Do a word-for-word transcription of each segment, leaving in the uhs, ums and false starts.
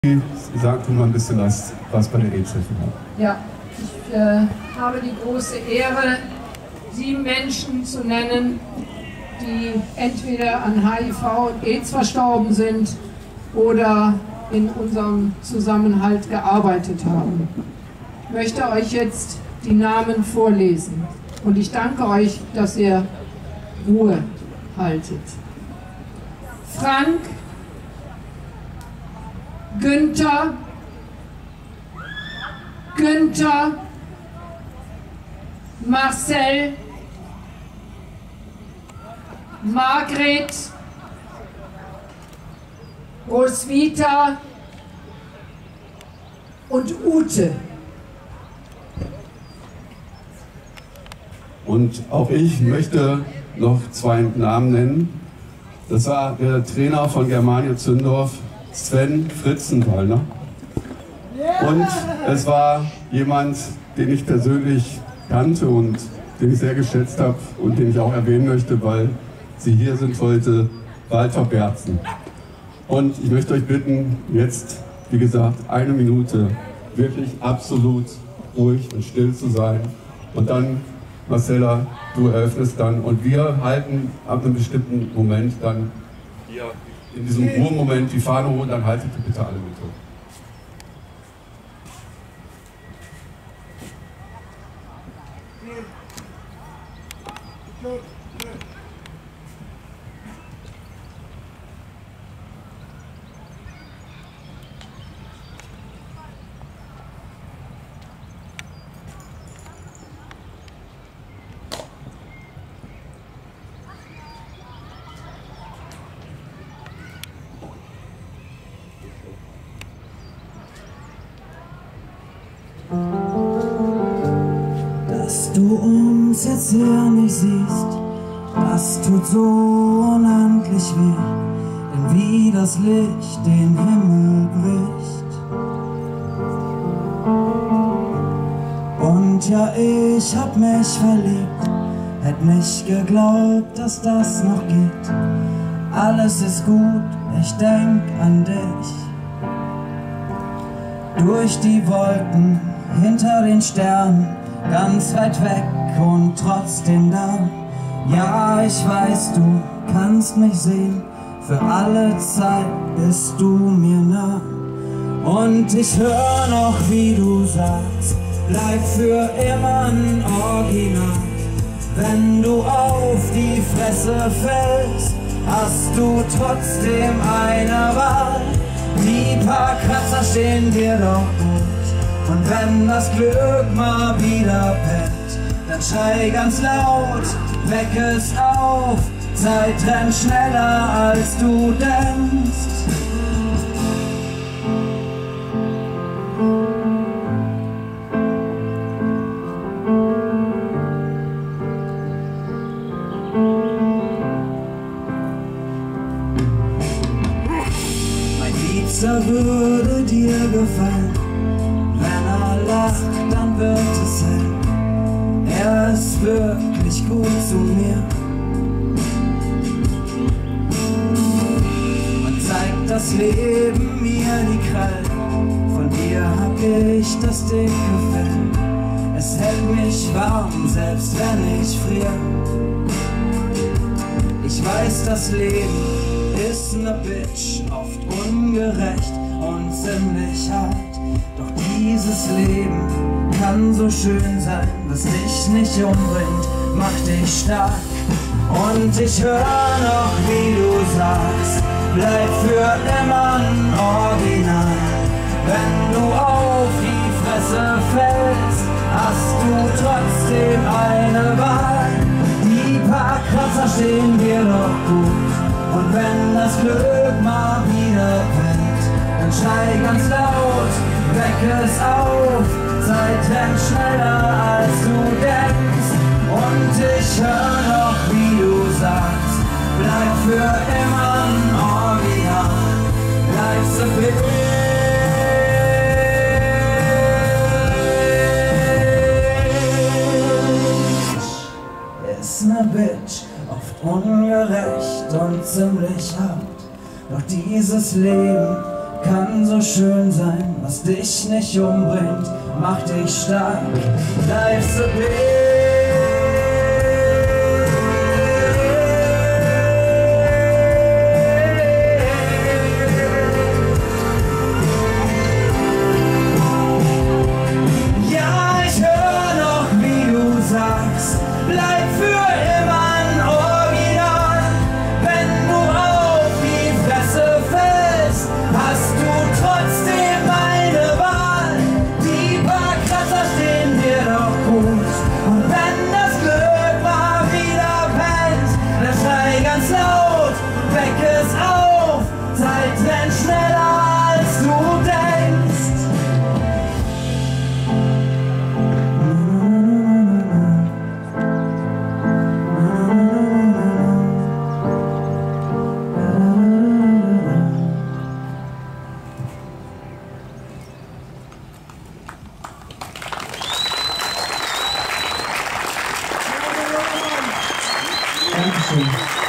Sagt mal ein bisschen was, was bei der AIDS-Hilfe hat. Ja, ich äh, habe die große Ehre, sieben Menschen zu nennen, die entweder an H I V und AIDS verstorben sind oder in unserem Zusammenhalt gearbeitet haben. Ich möchte euch jetzt die Namen vorlesen und ich danke euch, dass ihr Ruhe haltet. Frank, Günther, Günther, Marcel, Margret, Roswitha und Ute. Und auch ich möchte noch zwei Namen nennen. Das war der Trainer von Germania Zündorf, Sven Fritzenwallner. Und es war jemand, den ich persönlich kannte und den ich sehr geschätzt habe und den ich auch erwähnen möchte, weil Sie hier sind heute, Walter Berzen. Und ich möchte euch bitten, jetzt, wie gesagt, eine Minute wirklich absolut ruhig und still zu sein. Und dann, Marcella, du eröffnest dann und wir halten ab einem bestimmten Moment dann hier in diesem Ruhemoment die Fahne hoch, dann haltet ihr bitte alle mit hoch. Dass du uns jetzt hier nicht siehst, das tut so unendlich weh, denn wie das Licht den Himmel bricht. Und ja, ich hab mich verliebt, hätt nicht geglaubt, dass das noch geht. Alles ist gut, ich denk an dich. Durch die Wolken, hinter den Sternen, ganz weit weg und trotzdem da. Ja, ich weiß, du kannst mich sehen, für alle Zeit bist du mir nah. Und ich hör noch, wie du sagst, bleib für immer ein Original. Wenn du auf die Fresse fällst, hast du trotzdem eine Wahl. Die paar Kratzer stehen dir doch gut. Und wenn das Glück mal wieder pennt, dann schrei ganz laut, weck es auf. Zeit rennt schneller als du denkst. Mein Liebster würde dir gefallen. Wenn er lacht, dann wird es hell. Er ist wirklich gut zu mir und zeigt das Leben mir die Krallen. Von dir hab ich das dicke Fell. Es hält mich warm, selbst wenn ich frier. Ich weiß, das Leben ist ne Bitch, oft ungerecht und ziemlich hart. Doch dieses Leben kann so schön sein, was dich nicht umbringt, macht dich stark. Und ich hör noch, wie du sagst, bleib für immer ein Original. Wenn du auf die Fresse fällst, hast du trotzdem eine Wahl. Die paar Kratzer stehen dir doch gut. Und wenn das Glück mal wieder pennt, dann schrei ganz laut, weck es auf. Zeit rennt schneller als du denkst. Und ich hör noch, wie du sagst, bleib für immer ein Original. Life's a bitch, ist ne Bitch, oft ungerecht und ziemlich hart. Doch dieses Leben kann so schön sein, was dich nicht umbringt, macht dich stark. Life's a bit. Bleib für immer ein Original. Wenn du auf die Fresse fällst, hast du trotzdem eine Wahl. Die paar Kratzer stehen dir doch gut. Und wenn das Glück mal wieder pennt, dann schrei ganz laut, weck es auf. Zeit rennt schneller als du denkst. Dankeschön.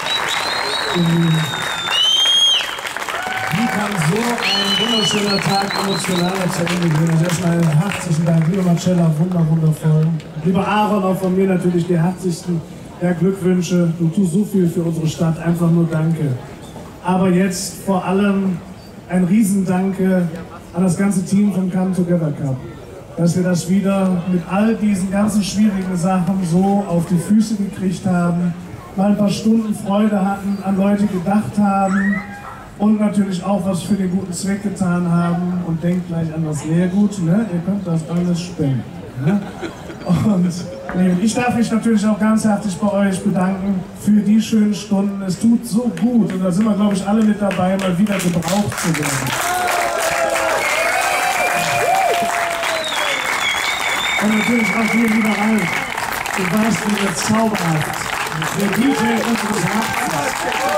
Wie kann so ein wunderschöner Tag emotionaler zu Ende gehen? Also erstmal herzlichen Dank, lieber Marcella, wunder, wundervoll. Lieber Aaron, auch von mir natürlich die herzlichsten ja, Glückwünsche. Du tust so viel für unsere Stadt, einfach nur danke. Aber jetzt vor allem ein Riesendanke an das ganze Team vom Come Together Cup, dass wir das wieder mit all diesen ganzen schwierigen Sachen so auf die Füße gekriegt haben, mal ein paar Stunden Freude hatten, an Leute gedacht haben und natürlich auch was für den guten Zweck getan haben. Und denkt gleich an das Lehrgut, ne? Ihr könnt das alles spenden. Ne? Und nee, ich darf mich natürlich auch ganz herzlich bei euch bedanken für die schönen Stunden. Es tut so gut und da sind wir, glaube ich, alle mit dabei, mal wieder gebraucht zu werden. Und natürlich auch hier, lieber Ralf, du weißt, wie wir zauberhaft, der D J unseres Herzens.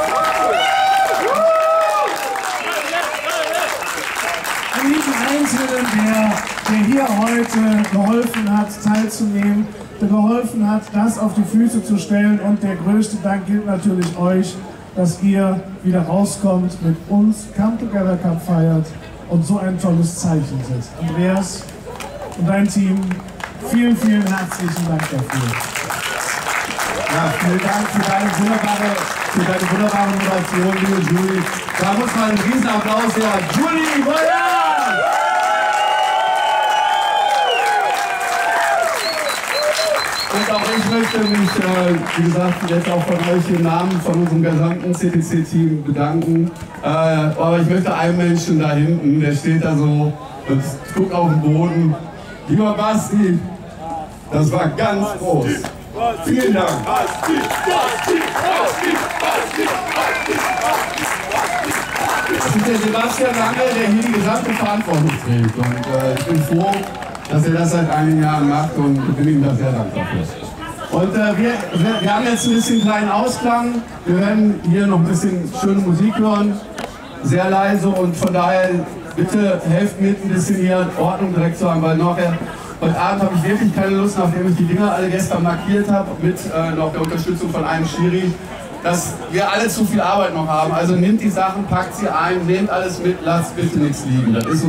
An jeden Einzelnen, der, der hier heute geholfen hat, teilzunehmen, der geholfen hat, das auf die Füße zu stellen. Und der größte Dank gilt natürlich euch, dass ihr wieder rauskommt, mit uns Come Together Cup feiert und so ein tolles Zeichen setzt. Andreas und dein Team, vielen, vielen herzlichen Dank dafür. Ja, vielen Dank für deine wunderbare, für deine wunderbare Moderation, liebe Julie. Da muss man einen riesen Applaus her. Julie, Woyan! Und auch ich möchte mich, äh, wie gesagt, jetzt auch von euch im Namen von unserem gesamten C T C-Team bedanken. Äh, aber ich möchte einen Menschen da hinten, der steht da so und guckt auf den Boden. Lieber Basti, das war ganz groß. Vielen Dank. Das ist der Sebastian Lange, der hier die gesamte Verantwortung trägt. Und äh, ich bin froh, dass er das seit einigen Jahren macht und bin ihm da sehr dankbar für. Und äh, wir, wir, wir haben jetzt ein bisschen kleinen Ausklang. Wir werden hier noch ein bisschen schöne Musik hören. Sehr leise und von daher bitte helft mit, ein bisschen hier Ordnung direkt zu haben, weil nachher, heute Abend habe ich wirklich keine Lust, nachdem ich die Dinger alle gestern markiert habe, mit äh, noch der Unterstützung von einem Schiri, dass wir alle zu viel Arbeit noch haben. Also nehmt die Sachen, packt sie ein, nehmt alles mit, lasst bitte nichts liegen. Das ist